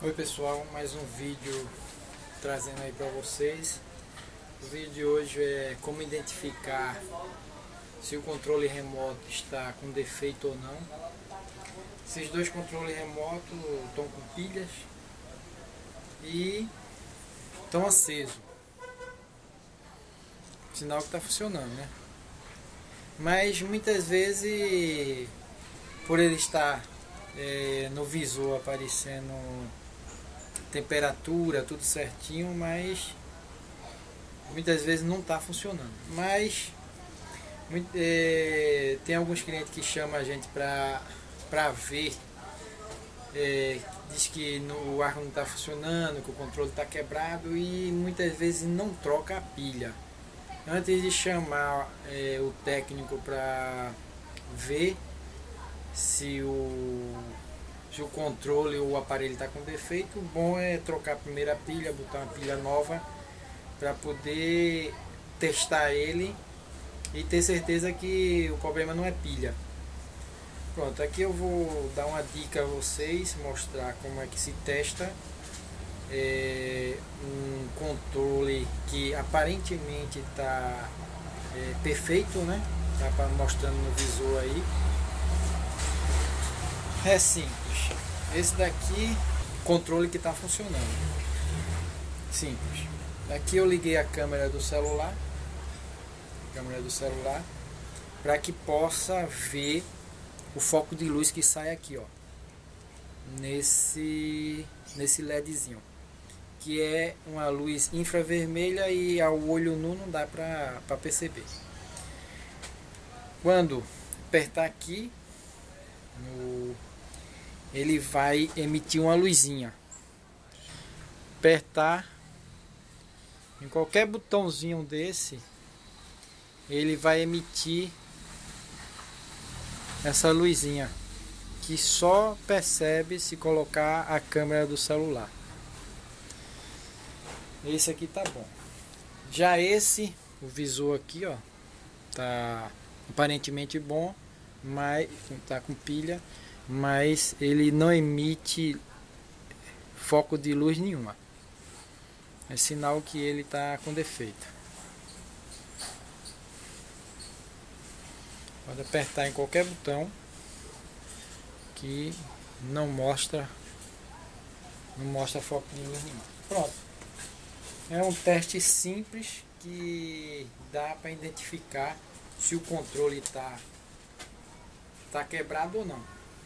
Oi pessoal, mais um vídeo trazendo aí para vocês. O vídeo de hoje é como identificar se o controle remoto está com defeito ou não. Esses dois controles remotos estão com pilhas e estão acesos, sinal que está funcionando, né? Mas muitas vezes, por ele estar no visor aparecendo temperatura, tudo certinho, mas muitas vezes não está funcionando. Mas tem alguns clientes que chamam a gente para ver, diz que o ar não está funcionando, que o controle está quebrado e muitas vezes não troca a pilha. Antes de chamar o técnico para ver se o controle ou o aparelho está com defeito, o bom é trocar a primeira pilha, botar uma pilha nova para poder testar ele e ter certeza que o problema não é pilha. Pronto, aqui eu vou dar uma dica a vocês, mostrar como é que se testa um controle que aparentemente está perfeito, né? Tá mostrando no visor aí. É simples. Esse daqui, controle que está funcionando. Simples. Aqui eu liguei a câmera do celular, para que possa ver o foco de luz que sai aqui, ó, nesse LEDzinho, que é uma luz infravermelha e ao olho nu não dá para perceber. Quando apertar aqui, ele vai emitir uma luzinha. Apertar em qualquer botãozinho desse, ele vai emitir essa luzinha, que só percebe se colocar a câmera do celular. Esse aqui tá bom. Já esse, o visor aqui, ó, tá aparentemente bom, mas tá com pilha, mas ele não emite foco de luz nenhuma. É sinal que ele tá com defeito. Pode apertar em qualquer botão que não mostra foco de luz nenhuma. Pronto. É um teste simples que dá para identificar se o controle tá quebrado ou não.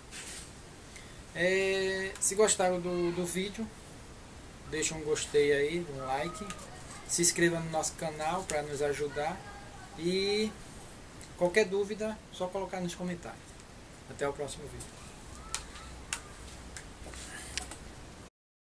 Se gostaram do vídeo, deixa um gostei aí, um like, se inscreva no nosso canal para nos ajudar e qualquer dúvida só colocar nos comentários. Até o próximo vídeo.